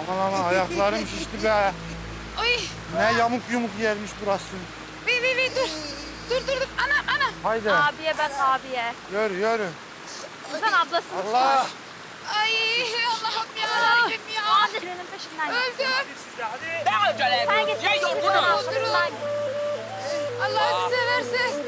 Aman aman ayaklarım şişti be. Oy. Ne yamuk yumuk yermiş burası. Dur. Dur. Anam. Haydi. Abiye bak abiye. Yürü. Sen ablasını Allah. çıkar. Ay Allah'ım yarabbim ya. Hadi trenin peşinden git. Öldüm. Ne acele Sen ediyorsun? git. Ya yorgunum. Allah'ını seversen.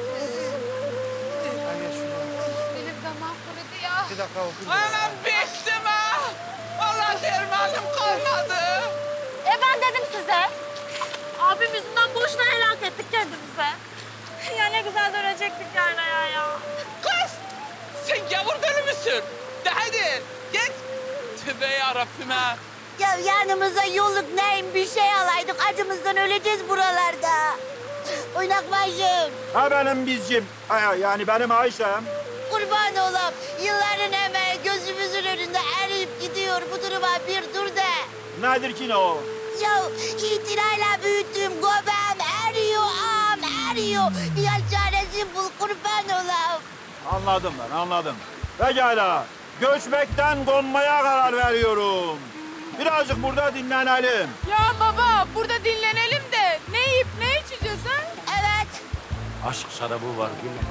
Hadi geç şuraya. Benim damağım kurudu ya. 2 dakika otur. Anam bittim ha. Vallahi dermanım kalmadı. Ben dedim size. Abim yüzünden boşuna helak ettik kendimize. Ya ne güzel dönecektik yaylaya ya. Kız! Sen gavur deli misin? De hadi git. Tövbe yarabbim ha. Ya yanımıza yolluk neyim bir şey alaydık. Acımızdan öleceğiz buralarda. Oynak bacım. Ha benim bizcim. Yani benim Ayşem. Kurban olam. Yılların emeği gözümüzün önünde eriyip gidiyor. Bu duruma bir dur de. Nedir ki ne o? Ya itinayla büyüttüğüm göbeğim eriyor ağam eriyor. Bir yol çaresi bul kurban olam. Anladım. Pekala. Göçmekten konmaya karar veriyorum. Birazcık burada dinlenelim. Ya baba burada dinlenelim de ne yiyip ne içeceğiz ha? Evet. Aşk şarabı var gülüm.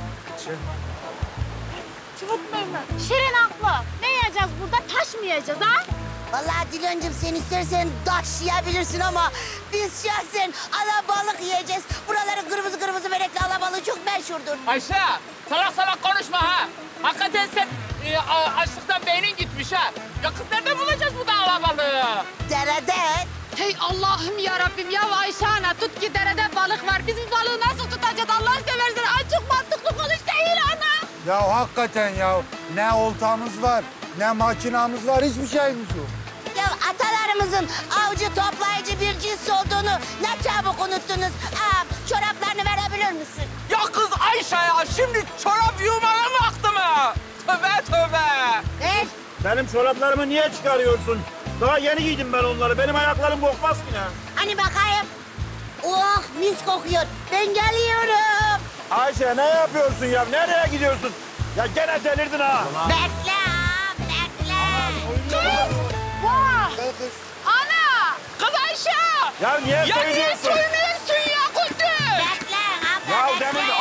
Şirin haklı. Ne yiyeceğiz burada? Taş mı yiyeceğiz ha? Vallahi Dilancığım sen istersen taş yiyebilirsin ama biz şahsen alabalık yiyeceğiz. Buraların kırmızı benekli alabalığı çok meşhurdur. Ayşe salak konuşma ha. Hakikaten sen açlıktan beynin gitmiş ha. Ya kız nerede bulacağız bu da alabalığı? Derede. Hey Allah'ım yarabbim ya Ayşe ana tut ki derede balık var. Biz bu balığı nasıl tutacağız Allah seversen? Ay çok mantıklı konuş değil ana. Ya hakikaten ya. Ne oltamız var, ne makinamız var, hiçbir şeyimiz yok. Ya atalarımızın avcı toplayıcı bir cins olduğunu ne çabuk unuttunuz. Çoraplarını verebilir misin? Ya kız Ayşe ya şimdi çorap yumana mı aktı mı? Tövbe. Ver. Benim çoraplarımı niye çıkarıyorsun? Daha yeni giydim ben onları. Benim ayaklarım kokmaz ki ne? Hani bakayım. Oh mis kokuyor. Ben geliyorum. Ayşe ne yapıyorsun ya? Nereye gidiyorsun? Ya gene delirdin ha. Bekle ağam, bekle. Kız. Ana. Kız Ayşe! Ya niye Ya niye söylüyorsun? söylüyorsun ya Kudüs? Bekle abla, Ya bekle. demin...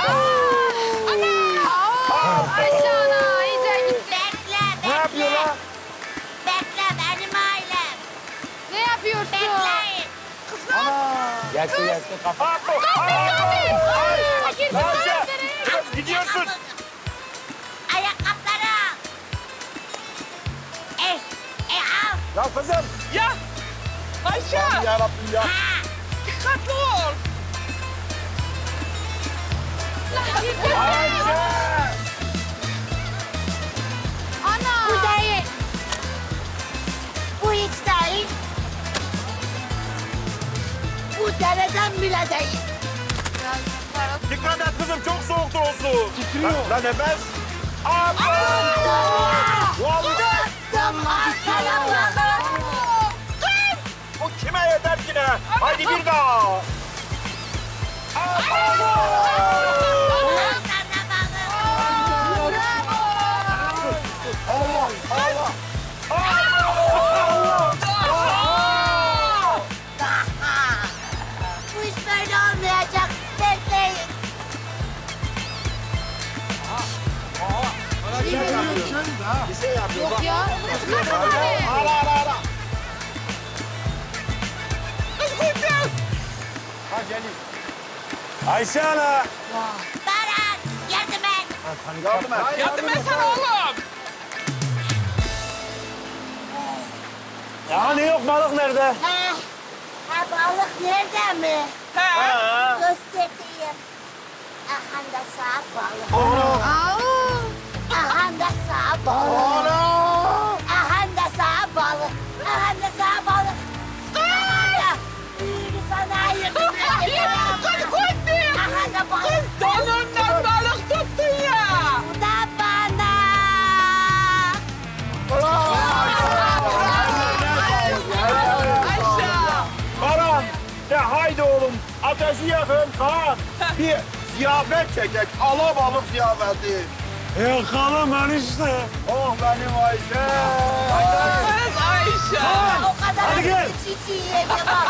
Ayşe ana iyice git. Bekle. Ne yapıyor lan? Bekle benim ailem. Ne yapıyorsun? Bekleyin. Ayşe! Gidiyorsun. Ayakkabıları al. Al. Ya kızım. Ya Ayşe! Yarabbim ya. Ha. Dikkatli ol. Ayşe! Ana. Bu değil. Bu hiç değil. Bu dereden bile değil. Dikkat et kızım çok soğuktur o su. Titriyor. Lan nefes. Abla! Vallahi bu kime yeter ki ne? Haydi bir daha. Bu iş böyle olmayacak. Bekleyin. Bir şey yapıyor. Yok ya. Ara. Ha gelin. Ayşe ana. Baran yardım et. Yardım et. Yardım etsene oğlum. Ya ne yok balık nerede? Ha balık nerede mi? He. Göstereyim. Aha da sağ balık. Oğlum. Aha da sağ balık. Aha da sağ balık. Aha da sağ balık. Büyüğünü sana ayırdım. Kız Kudüs! Aha da balık. Donundan balık tuttun ya. Bu da bana. Ayşe! Baran. De haydi oğlum. Ateşi yakın. Kaan. Bir ziyafet çekek. Alabalık ziyafeti. Yakalım enişte. Oh benim Ayşe. Kız Ayşe! O kadar Hadi gel. Çiğ çiğ yiyeceğim ha.